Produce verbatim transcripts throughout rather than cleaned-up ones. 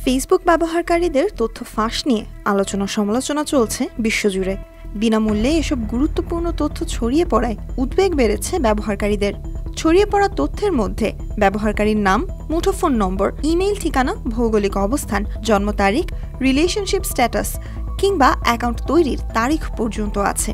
Facebook ব্যবহারকারীদের তথ্য ফাঁস নিয়ে আলোচনা সমালোচনা চলছে বিশ্বজুড়ে। বিনামূল্যে এসব গুরুত্বপূর্ণ তথ্য ছড়িয়ে পড়ায় উদ্বেগ বেড়েছে ব্যবহারকারীদের। ছড়িয়ে পড়া তথ্যের মধ্যে ব্যবহারকারীর নাম, মুঠোফোন নম্বর, ইমেইল ঠিকানা, ভৌগোলিক অবস্থান, জন্ম তারিখ, রিলেশনশিপ স্ট্যাটাস কিংবা অ্যাকাউন্ট তৈরির তারিখ পর্যন্ত আছে।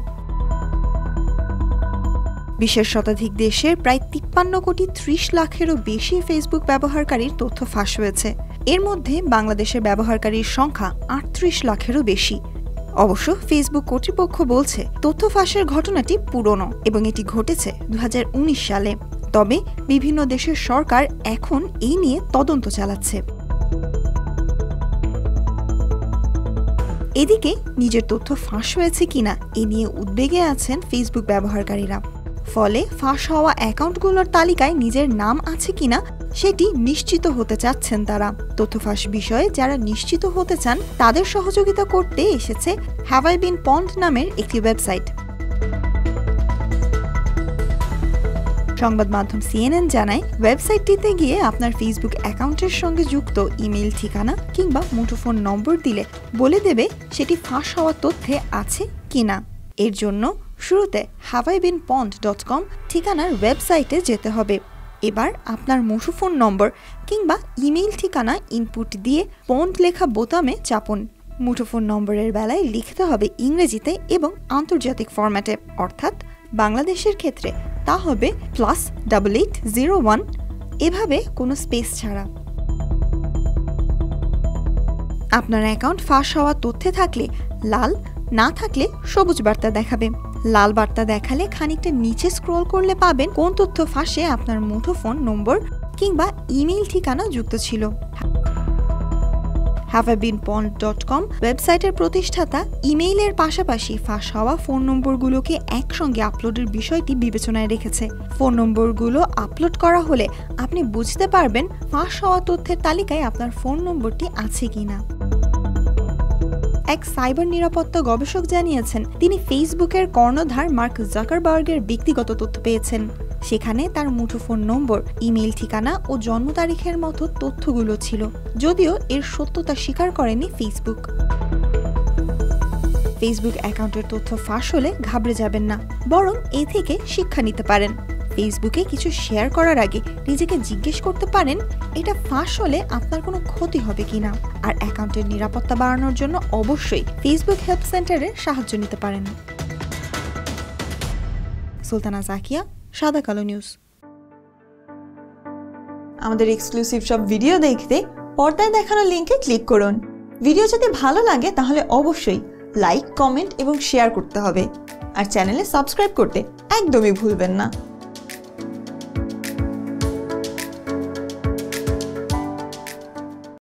বিশ্বের শতাধিক দেশের প্রায় তিপ্পান্ন কোটি ত্রিশ লাখেরও বেশি ফেসবুক ব্যবহারকারীর তথ্য ফাঁস হয়েছে। এর মধ্যে বাংলাদেশের ব্যবহারকারীর সংখ্যা আটত্রিশ লাখেরও বেশি। অবশ্য ফেসবুক কর্তৃপক্ষ বলছে তথ্য ফাঁসের ঘটনাটি পুরনো এবং এটি ঘটেছে দুই হাজার উনিশ সালে। তবে বিভিন্ন দেশের সরকার এখন এই নিয়ে তদন্ত চালাচ্ছে। এদিকে নিজের তথ্য ফাঁস হয়েছে কিনা এ নিয়ে উদ্বেগে আছেন ফেসবুক ব্যবহারকারীরা। ফলে ফাঁস হওয়া অ্যাকাউন্টগুলোর তালিকায় নিজের নাম আছে কিনা সেটি নিশ্চিত হতে চাচ্ছেন তারা। তথ্য ফাঁস বিষয়ে যারা নিশ্চিত হতে চান তাদের সহযোগিতা করতে এসেছে হ্যাভ আই বিন পন্ড নামের একটি ওয়েবসাইট। সংবাদ মাধ্যম সিএনএন জানায়, ওয়েবসাইটটিতে গিয়ে আপনার ফেসবুক অ্যাকাউন্টের সঙ্গে যুক্ত ইমেইল ঠিকানা কিংবা মুঠোফোন নম্বর দিলে বলে দেবে সেটি ফাঁস হওয়া তথ্যে আছে কিনা। এর জন্য শুরুতে have I been pwned dot com ঠিকানার ওয়েবসাইটে যেতে হবে। এবার আপনার মুঠোফোন নম্বর কিংবা ইমেইল ঠিকানা ইনপুট দিয়ে পন্ড লেখা বোতামে চাপুন। মুঠোফোন নম্বরের বেলায় লিখতে হবে ইংরেজিতে এবং আন্তর্জাতিক ফরম্যাটে, অর্থাৎ বাংলাদেশের ক্ষেত্রে তা হবে plus double eight zero one, এভাবে কোনো স্পেস ছাড়া। আপনার অ্যাকাউন্ট ফাঁস হওয়া তথ্যে থাকলে লাল, না থাকলে সবুজ বার্তা দেখাবে। লাল বার্তা দেখালে খানিকটা নিচে স্ক্রল করলে পাবেন কোন তথ্য ফাঁসে আপনার মুঠোফোন নম্বর কিংবা ইমেইল ঠিকানা যুক্ত ছিল। Have I been pwned dot com ওয়েবসাইটের প্রতিষ্ঠাতা ইমেইলের পাশাপাশি ফাঁস হওয়া ফোন নম্বরগুলোকে একসঙ্গে আপলোডের বিষয়টি বিবেচনায় রেখেছে। ফোন নম্বরগুলো আপলোড করা হলে আপনি বুঝতে পারবেন ফাঁস হওয়া তথ্যের তালিকায় আপনার ফোন নম্বরটি আছে কিনা। এক সাইবার নিরাপত্তা গবেষক জানিয়েছেন, তিনি ফেসবুকের কর্ণধার মার্ক জাকারবার্গের ব্যক্তিগত তথ্য পেয়েছেন। সেখানে তার মুঠোফোন নম্বর, ইমেইল ঠিকানা ও জন্ম তারিখের মতো তথ্যগুলো ছিল, যদিও এর সত্যতা স্বীকার করেনি ফেসবুক। ফেসবুক অ্যাকাউন্টের তথ্য ফাঁস হলে ঘাবড়ে যাবেন না, বরং এ থেকে শিক্ষা নিতে পারেন। ফেসবুকে কিছু শেয়ার করার আগে নিজেকে জিজ্ঞেস করতে পারেন এটা ফাঁস হলে আপনার কোনো ক্ষতি হবে কিনা। আর অ্যাকাউন্টের নিরাপত্তা বাড়ানোর জন্য অবশ্যই ফেসবুক হেল্প সেন্টারের সাহায্য নিতে পারেন। সুলতানা জাকিয়া, সাদা কালো নিউজ। আমাদের এক্সক্লুসিভ সব ভিডিও দেখতে পর্দায় দেখানো লিংকে ক্লিক করুন। ভিডিও যদি ভালো লাগে তাহলে অবশ্যই লাইক, কমেন্ট এবং শেয়ার করতে হবে। আর চ্যানেলে সাবস্ক্রাইব করতে একদমই ভুলবেন না।